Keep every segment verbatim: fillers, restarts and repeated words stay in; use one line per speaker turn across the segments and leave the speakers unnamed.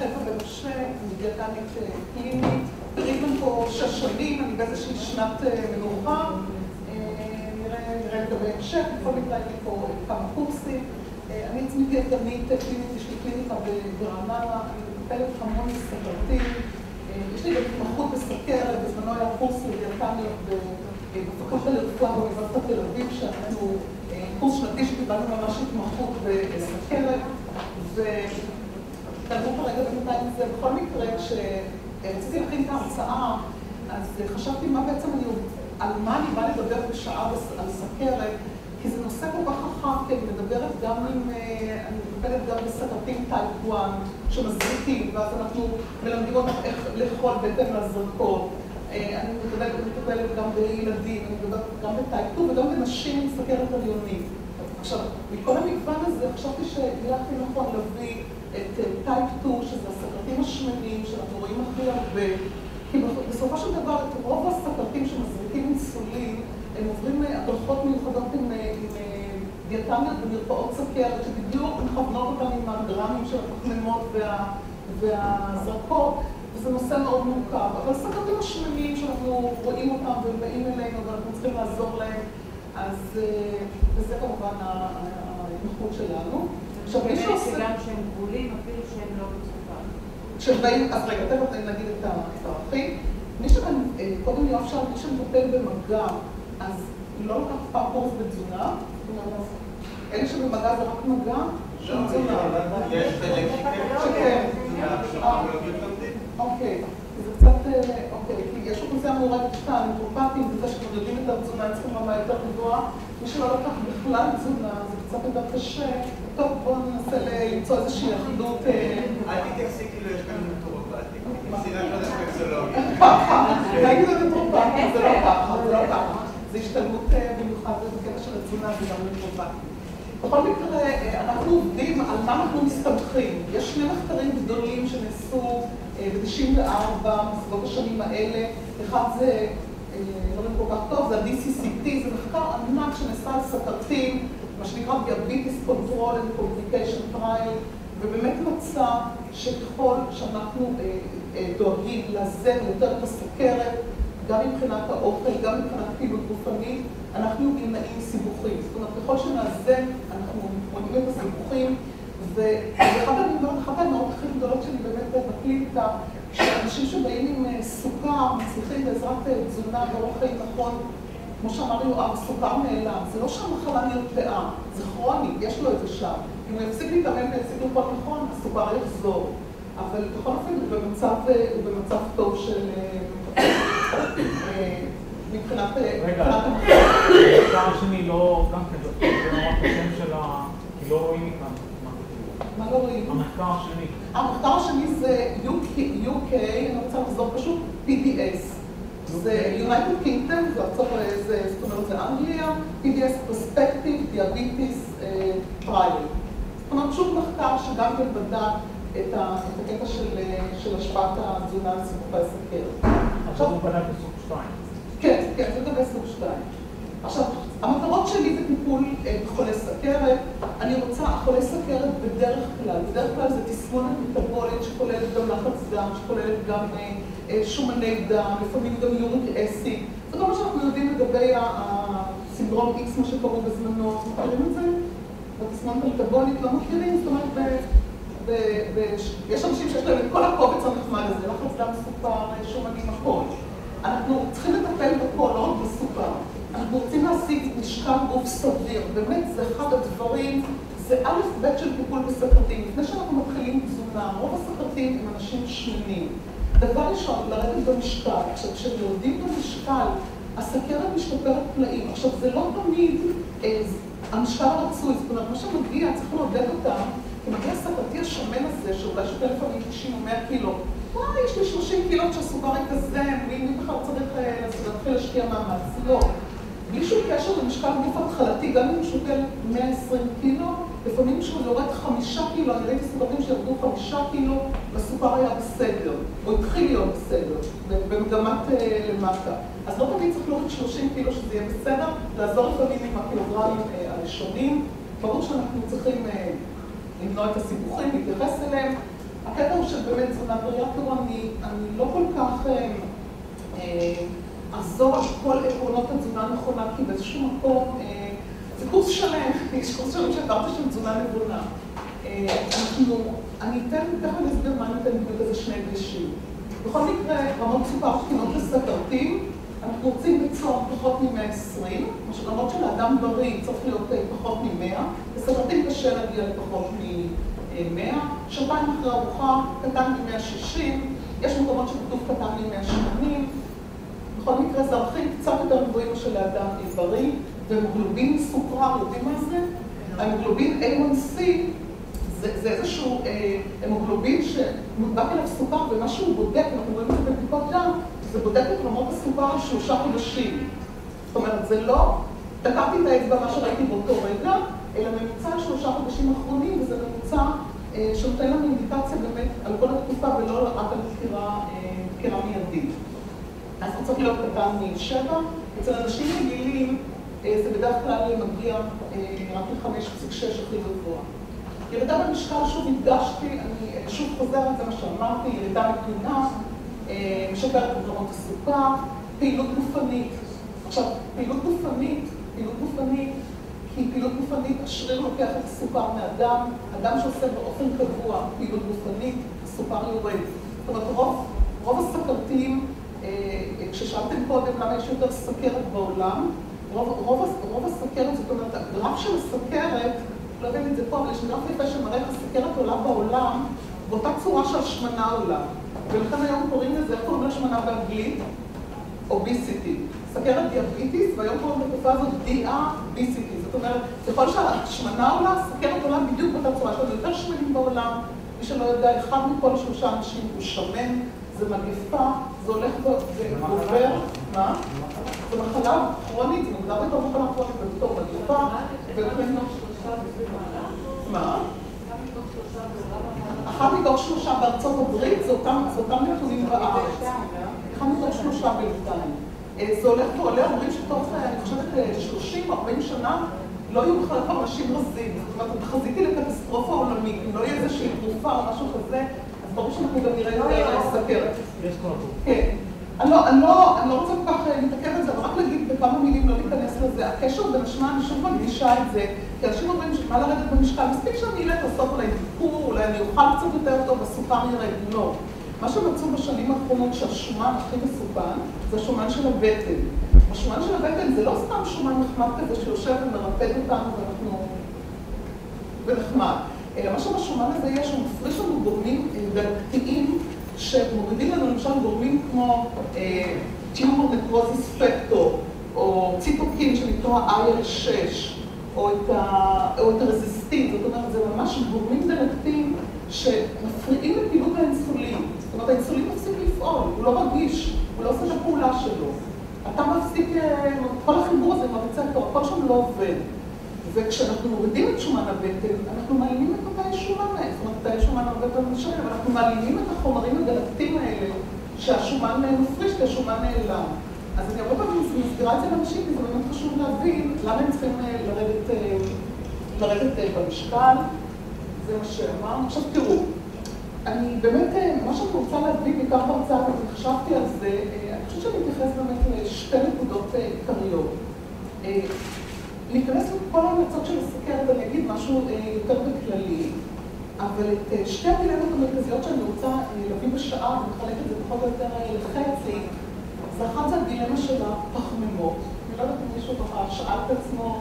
חלקה במשה, אני דיאטנית קלינית, ראיתם פה שש שנים, אני באיזושהי שנת מנוחה, נראה לגבי המשך, בכל מקרה לי פה כמה קורסים. אני עצמי דיאטנית קלינית, יש לי קליניקה ברעננה, אני מטפלת המון סוכרתיים, יש לי גם התמחות בסוכרת, בזמנו היה קורס לדיאטניות בפקולטה לרפואה באוניברסיטת תל אביב, שאנחנו קורס שנתי שקיבלנו ממש התמחות בסוכרת, ותעלו כרגע בינתיים זה. בכל מקרה, כשרציתי להכין את ההרצאה, אז חשבתי מה בעצם אני, על מה אני באה לדבר בשעה על סוכרת, כי זה נושא כל כך רחב, כי אני מדברת גם עם, אני מטפלת גם בסוכרתיים טייפ אחת שמזריקים, ואז אנחנו מלמדים אותם איך לאכול בהתאם לזרקות. אני מטפלת גם בילדים, אני מדברת גם בטייפ שתיים וגם בנשים עם סוכרת הריונית. עכשיו, מכל המגוון הזה חשבתי שיהיה הכי נכון להביא את טייפ שתיים, שזה הסוכרתיים השמנים, שאנחנו רואים הכי הרבה, כי בסופו של דבר, את רוב הסוכרתיים שמזריקים אינסולין, הם עוברים הדרכות מיוחדות עם דיאטניות במרפאות סוכרת, שבדיוק מכוונות אותם עם הגרמים של הפחמימות והזרקות, וזה נושא מאוד מורכב. אבל סוכרתיים השמנים שאנחנו רואים אותם והם באים אלינו ואנחנו צריכים לעזור להם, אז וזה כמובן ההתמחות שלנו.
עכשיו, מישהו עושה... שגם שהם גבולים, אפילו שהם לא בסוכר.
כשהם באים, אז רגע, תכף נגיד את הערכים. מי שכאן, קודם יואב שאל, מי שמטפל במגע, אז לא לקח פעם קורס בתזונה, אלה שבמגע זה רק מגע, שום תזונה.
יש חלק
שכן. אוקיי, זה קצת, אוקיי, כי יש אוכלוסייה מעורבת כאן, עם טרופטים, וזה שאנחנו יודעים את התזונה, הם צריכים רמה יותר גבוהה. מי שלא לקח בכלל תזונה, זה קצת יותר קשה. טוב, בואו ננסה למצוא איזושהי אחדות.
אל תתייחסי כאילו יש כאן טרופטים. תתייחסי רק לדספקסולוגיה.
להגיד את הטרופטים, זה לא ככה, זה לא ככה. זה השתלמות במיוחד בקטע של התזונה וגם לטרופטים. בכל מקרה, אנחנו עובדים על מה אנחנו מסתמכים. יש שני מחקרים גדולים שנעשו ב-תשעים וארבע, בסביבות השנים האלה. אחד זה, לא יודע כל כך טוב, זה ה-די סי סי טי, זה מחקר ענק שנעשה על סוכרתיים, מה שנקרא Diabetes Control and Complication Trial, ובאמת מצא שככל שאנחנו דואגים לאזן יותר את הסוכרת, גם מבחינת האוכל, גם מבחינת פעילות גופנית, אנחנו נמנעים סיבוכים. זאת אומרת, ככל שנאזן, אנחנו מונעים את הסיבוכים, ואחת הנאות הכי גדולות שלי באמת בקליניקה, שאנשים שבאים עם סוכר, מצליחים בעזרת תזונה ואורח חיים נכון, כמו שאמר יואב, סוכר נעלם. זה לא שהמחלה נרפאה, זה כרוני, יש לו את זה שם. אם הוא יפסיק להתאמן ויפסיק לאכול נכון, הסוכר יחזור. אבל בכל אופן הוא במצב טוב של... מבחינת...
רגע, המחקר השני לא... גם כזה, זה נורא כשם שלה, כי לא רואים איתם.
מה לא רואים?
המחקר השני.
המחקר השני זה יו קיי, אני רוצה לחזור פשוט פי די אס. זה United Kingdom, זאת אומרת זה אנגליה, פי די אס Prospective Diabetes Trial. זאת אומרת, פשוט מחקר שגם כן בדק את הקטע של השפעת התזונה על סיבוכי הסוכרת.
עכשיו הוא בדק בסוג שתיים.
כן, כן, זה לגבי סוג שתיים. עכשיו, המטרות שלי זה טיפול בחולי סוכרת. אני רוצה, חולי סוכרת בדרך כלל, בדרך כלל זה תסמונת מטבולית שכוללת גם לחץ דם, שכוללת גם שומני דם, לפעמים גם יוריק אסיד. זה כל מה שאנחנו יודעים לגבי הסינדרום X, מה שקראו בזמנו. מכירים את זה? בתסמונת המטבולית לא מכירים? זאת אומרת, יש אנשים שיש להם את כל הקובץ הנחמד הזה, לחץ דם, סוכר, שומנים, הכל. אנחנו צריכים לטפל בכל, לא רק בסוכר. אנחנו רוצים להשיג משקל גוף סביר. באמת, זה אחד הדברים, זה א' ב' של טיפול בסוכרתיים. לפני שאנחנו מתחילים תזונה, רוב הסוכרתיים הם אנשים שמנים. דבר ראשון, לרדת במשקל. עכשיו, כשיורדים במשקל, הסוכרת משתפרת פלאים. עכשיו, זה לא תמיד אה, המשקל הרצוי. זאת אומרת, מה שמגיע, צריך לעודד אותם, כי מגיע הסוכרתי השמן הזה, שאולי שותה לפעמים תשעים או מאה קילו. וואי, יש לי שלושים קילו שהסוכר יקזם, מי בכלל צריך להתחיל להשקיע מאמץ? לא. בלי שום קשר למשקל גוף התחלתי, גם אם הוא שוקל מאה ועשרים קילו, לפעמים שהוא יורד חמישה קילו, אני ראיתי סוכרים שירדו חמישה קילו, והסוכר היה בסדר, או התחיל להיות בסדר, במגמת למטה. אז לא תמיד צריך להוריד שלושים קילו שזה יהיה בסדר, לעזור לפעמים עם הקילוגרמים הראשונים. ברור שאנחנו צריכים למנוע את הסיבוכים, להתייחס אליהם. הקטע הוא שבאמת תזונה בריאה, תראו, אני לא כל כך אחזור על כל עקרונות התזונה הנכונה, כי באיזשהו מקום, זה קורס שלם, יש קורס שלם שעברתי של תזונה נבונה. אנחנו, אני אתן, תכף אני אסביר מה אני אתן בדיוק איזה שני דגשים. בכל מקרה, רמות סוכר תקינות לסוכרתיים, אנחנו רוצים בצום פחות מ-מאה ועשרים, למרות שלאדם בריא צריך להיות פחות מ-מאה, לסוכרתיים קשה להגיע לפחות מ-מאה, שעתיים אחרי ארוחה, קטן מ-מאה ושישים, יש מקומות שכתוב קטן מ-מאה ושמונים, בכל מקרה זה ערכים קצת יותר גבוהים של האדם בריא, והמוגלובין סוכר, יודעים מה זה? המוגלובין איי וואן סי זה, זה איזשהו אה, המוגלובין שמודבק אליו סוכר, ומה שהוא בודק, אנחנו רואים את זה בבדיקות דם, זה בודק את רמות הסוכר על שלושה חודשים. זאת אומרת, זה לא, תקעתי את האצבע מה שראיתי באותו רגע, אלא ממוצע על שלושה חודשים האחרונים, וזה ממוצע אה, שנותן לנו אינדיקציה באמת על כל התקופה, ולא רק על דקירה אה, מיידית. אז הוא צריך להיות קטן משבע. אצל אנשים רגילים, אה, זה בדרך כלל מגיע אה, רק ל-חמש נקודה שש הכי גבוה. ירידה במשקל, שוב הדגשתי, אני שוב חוזרת, זה מה שאמרתי, ירידה מתונה, משפרת את רמות הסוכר, פעילות גופנית. עכשיו, פעילות גופנית, פעילות גופנית, כי פעילות גופנית, השריר לוקח את הסוכר מהדם, אדם שעושה באופן קבוע פעילות גופנית, הסוכר יורד. זאת אומרת, רוב, רוב הסוכרתיים, כששאלתם קודם למה יש יותר סוכרת בעולם, רוב, רוב, רוב הסוכרת, זאת אומרת, הגרף של הסוכרת, לא יודעים את זה פה, אבל יש גרף יפה שמראה איך הסוכרת עולה בעולם, באותה צורה שהשמנה עולה. ולכן היום קוראים לזה, איך קוראים לשמנה באנגלית? אוביסיטי. סוכרת דיאביטיס, והיום קוראים לתופעה הזאת דיאביטיס. זאת אומרת, ככל שהשמנה עולה, הסוכרת עולה בדיוק באותה צורה. יש לנו יותר שמנים בעולם, מי שלא יודע, אחד מכל שלושה אנשים הוא שמן, זה מגפה, זה הולך ועובר. מה? זה מחלה כרונית, זה מוגדר בתור מחלה כרונית ובתור מגפה. מה? אחד מתוך שלושה בארצות הברית, זה אותם נתונים בארץ. אחד מתוך שלושה בינתיים. זה הולך ועולה, אומרים שתוך, אני חושבת, שלושים ארבעים שנה, לא יהיו בכלל כבר אנשים רזים. זאת אומרת, תחזיתי לקטסטרופה עולמית, אם לא יהיה איזושהי תרופה או משהו כזה, אז ברור שאנחנו גם נראה יותר סוכרת.
יש כל הכול.
כן. אני לא, אני לא, אני לא רוצה כל כך להתעכב על זה, אבל רק להגיד בכמה מילים, לא להיכנס לזה. הקשר בין השמנה, אני שוב מדגישה את זה, כי אנשים אומרים מה לרדת במשקל, מספיק שאני אלך לעשות אולי דיקור, אולי אני אוכל קצת יותר טוב, הסוכר ירד. לא. מה שמצאו בשנים האחרונות שהשומן הכי מסוכן, זה השומן של הבטן. השומן של הבטן זה לא סתם שומן נחמד כזה שיושב ומרפד אותנו ואנחנו ונחמד. אלא מה שבשומן הזה יש, הוא מפריש לנו גורמים דלקתיים, שמורידים לנו למשל גורמים כמו טיומור נקרוזיס פקטור, או ציטוקין שנקרא איי אל שש, או את הרזיסטין. זאת אומרת, זה ממש גורמים דלקתיים שמפריעים לפעילות האינסולין. זאת אומרת, האינסולין מפסיק לפעול, הוא לא רגיש, הוא לא עושה את הפעולה שלו. אתה מפסיק, כל החיבור הזה עם הרצפטור, הכל שם לא עובד. וכשאנחנו מורידים את שומן הבטן, אנחנו מעלימים את אותה שומן, זאת אומרת, אותה שומן הרבה יותר משנה, אבל אנחנו מעלימים את החומרים הדלקתיים האלה, שהשומן מפריש, כי השומן נעלם. אז אני הרבה פעמים מסבירה את זה לאנשים, כי זה באמת חשוב להבין למה הם צריכים לרדת, לרדת במשקל. זה מה שאמרנו. עכשיו תראו, אני באמת, מה שאני רוצה להביא בעיקר בהרצאה, ואני חשבתי על זה, אני חושבת שאני מתייחס באמת לשתי נקודות עיקריות. להיכנס לכל ההמלצות של הסוכרת, אני אגיד משהו יותר בכללי, אבל את שתי הדילמות המרכזיות שאני רוצה להביא בשעה, ומחלק את זה פחות או יותר לחצי, זה אחת זה הדילמה של הפחמימות. אני לא יודעת אם מישהו ככה שאל את עצמו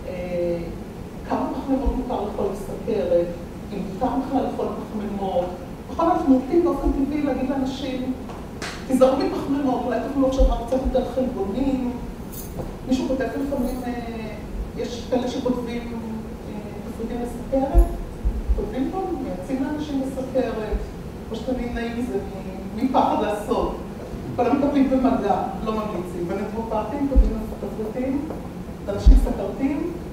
כמה פחמימות מותר לאכול בסוכרת, אם מותר בכלל לאכול פחמימות. בכל אנחנו נוטים באופן טבעי להגיד לאנשים, תיזהרו מפחמימות, אולי תאכלו עכשיו רק קצת יותר חלבונים. מישהו כותב לפעמים, יש כאלה שכותבים תפריטים לסוכרת, כותבים פה, מייצאים לאנשים בסוכרת, או שאתם נמנעים מזה, מפחד לעשות. כל המטפלים במגע, לא ממליצים. בנטרופרטים כותבים תפריטים, לאנשים סוכרתיים,